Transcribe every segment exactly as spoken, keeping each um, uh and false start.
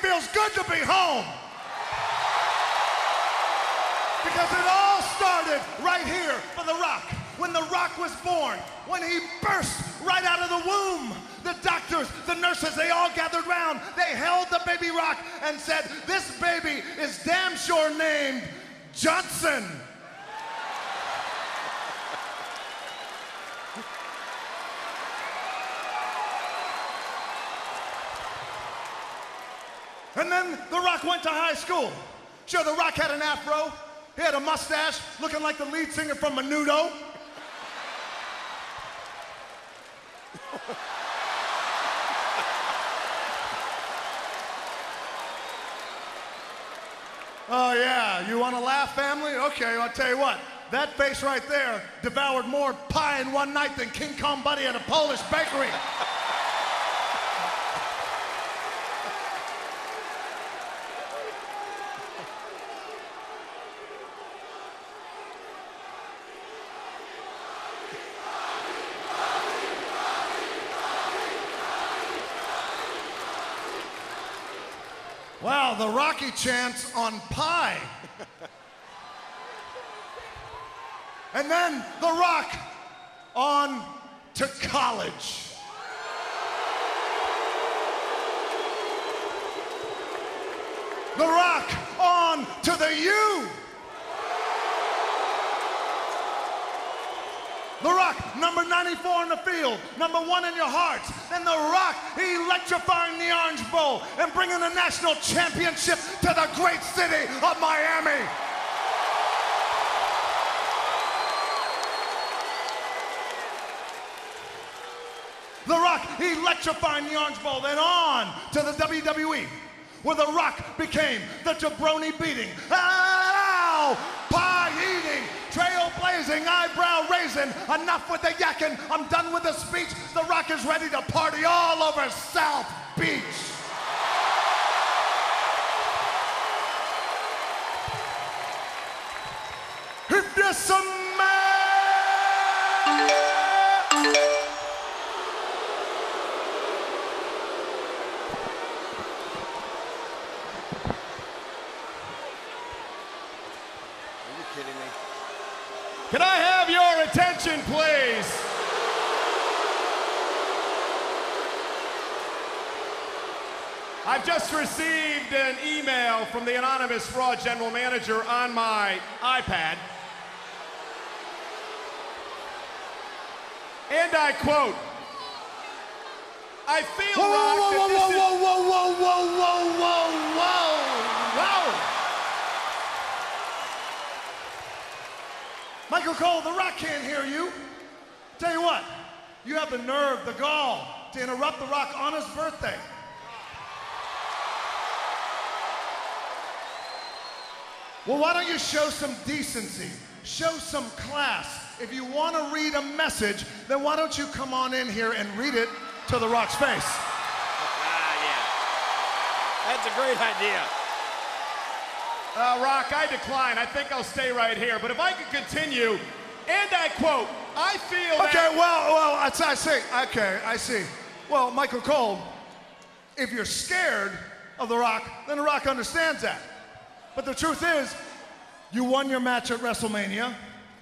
feels good to be home. Because it all started right here for The Rock. When The Rock was born, when he burst right out of the womb, the doctors, the nurses, they all gathered round. They held the baby Rock and said, this baby is damn sure named Johnson. And then The Rock went to high school. Sure, The Rock had an afro. He had a mustache, looking like the lead singer from Menudo. Oh yeah, you want to laugh, family? Okay, I'll tell you what. That face right there devoured more pie in one night than King Kong Buddy at a Polish bakery. Wow, the Rocky chants on pie. And then The Rock on to college. The Rock on to the U. The Rock, number ninety-four in the field, number one in your hearts. Then The Rock electrifying the Orange Bowl and bringing the national championship to the great city of Miami. The Rock electrifying the Orange Bowl, then on to the W W E, where The Rock became the jabroni beating, ow, pie eating, trailblazing, eyebrow raising. Enough with the yakking. I'm done with the speech. The Rock is ready to party all over South Beach. If there's a man. Can I have your attention, please? I've just received an email from the anonymous Raw general manager on my iPad. And I quote, I feel Whoa, Rock whoa, whoa, that whoa, this whoa, whoa, whoa, whoa, whoa, whoa, whoa, whoa. Michael Cole, The Rock can't hear you. Tell you what, you have the nerve, the gall, to interrupt The Rock on his birthday. Well, why don't you show some decency, show some class. If you want to read a message, then why don't you come on in here and read it to The Rock's face? Ah, yeah. That's a great idea. Uh, Rock, I decline. I think I'll stay right here. But if I could continue, and I quote, I feel Okay, that... well, well, I, I see. Okay, I see. Well, Michael Cole, if you're scared of The Rock, then The Rock understands that. But the truth is, you won your match at WrestleMania.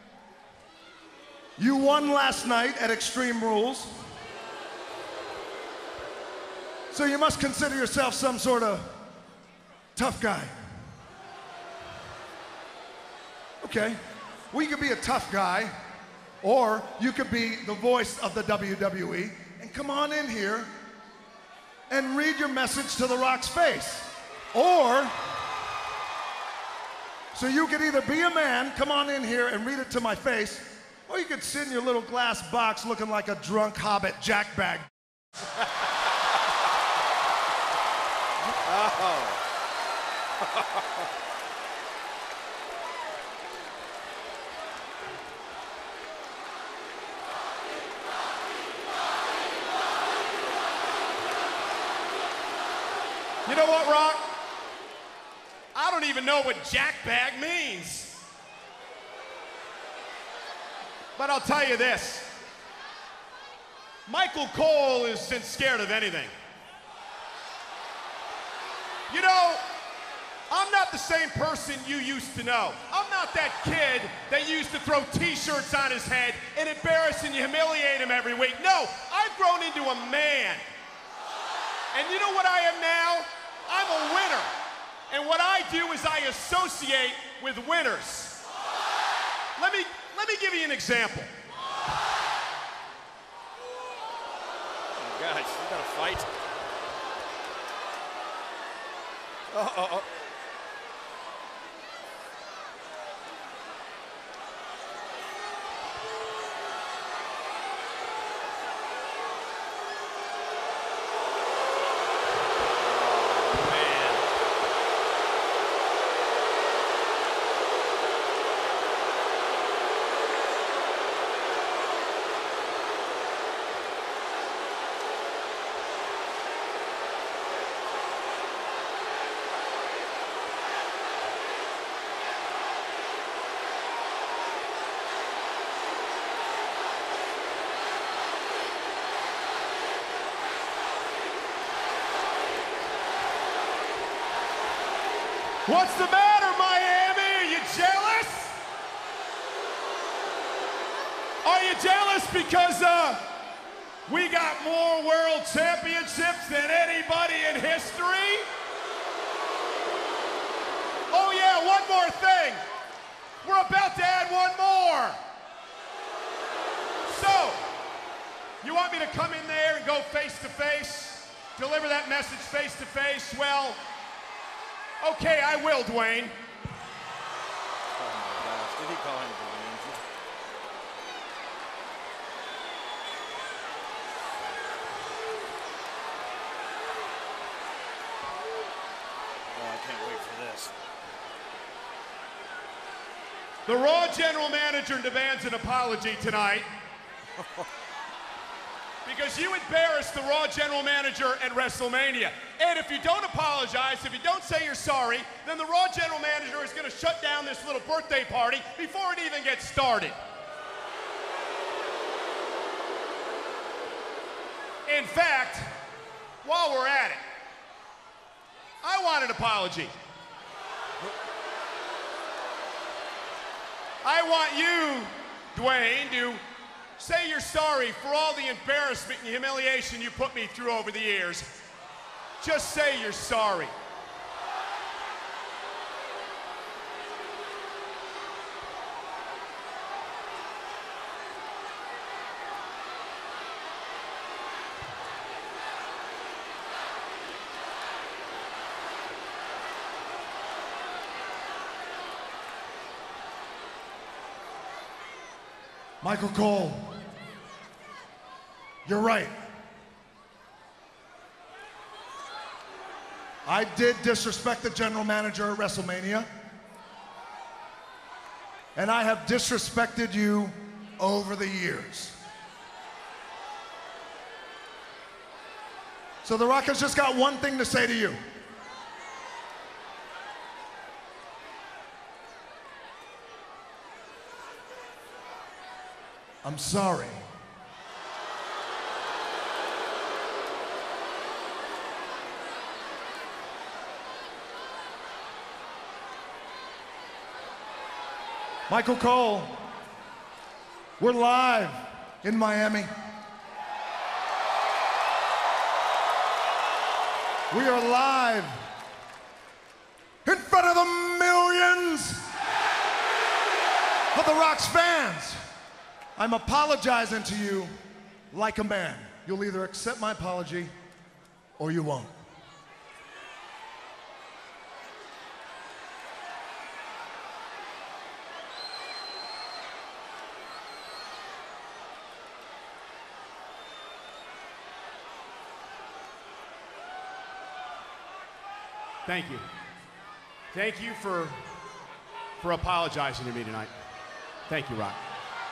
You won last night at Extreme Rules. So you must consider yourself some sort of tough guy. Okay, well, you could be a tough guy, or you could be the voice of the W W E, and come on in here and read your message to The Rock's face. Or, so you could either be a man, come on in here and read it to my face, or you could sit in your little glass box looking like a drunk hobbit jackbag. Oh. You know what, Rock? I don't even know what jackbag means. But I'll tell you this. Michael Cole isn't scared of anything. You know, I'm not the same person you used to know. I'm not that kid that used to throw t-shirts on his head and embarrass and humiliate him every week. No, I've grown into a man. And you know what I am now? I'm a winner. And what I do is I associate with winners. Let me, let me give you an example. Oh, gosh, you got to fight. Oh, oh, oh. What's the matter, Miami? Are you jealous? Are you jealous because uh, we got more world championships than anybody in history? Oh yeah, one more thing. We're about to add one more. So, you want me to come in there and go face to face? Deliver that message face to face? Well, okay, I will, Dwayne. Oh my gosh, did he call him Dwayne? Oh, I can't wait for this. The Raw General Manager demands an apology tonight because you embarrassed the Raw General Manager at WrestleMania. And if you don't apologize, if you don't say you're sorry, then the Raw General Manager is going to shut down this little birthday party before it even gets started. In fact, while we're at it, I want an apology. I want you, Dwayne, to say you're sorry for all the embarrassment and humiliation you put me through over the years. Just say you're sorry. Michael Cole, you're right. I did disrespect the general manager at WrestleMania. And I have disrespected you over the years. So The Rock has just got one thing to say to you. I'm sorry. Michael Cole, we're live in Miami. We are live in front of the millions of The Rock's fans. I'm apologizing to you like a man. You'll either accept my apology or you won't. Thank you. Thank you for, for apologizing to me tonight. Thank you, Rock.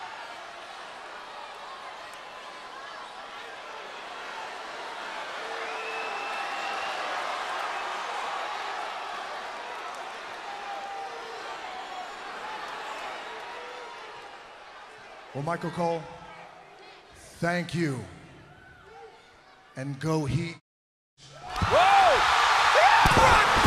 Well, Michael Cole, thank you. And go Heat. Whoa! Brock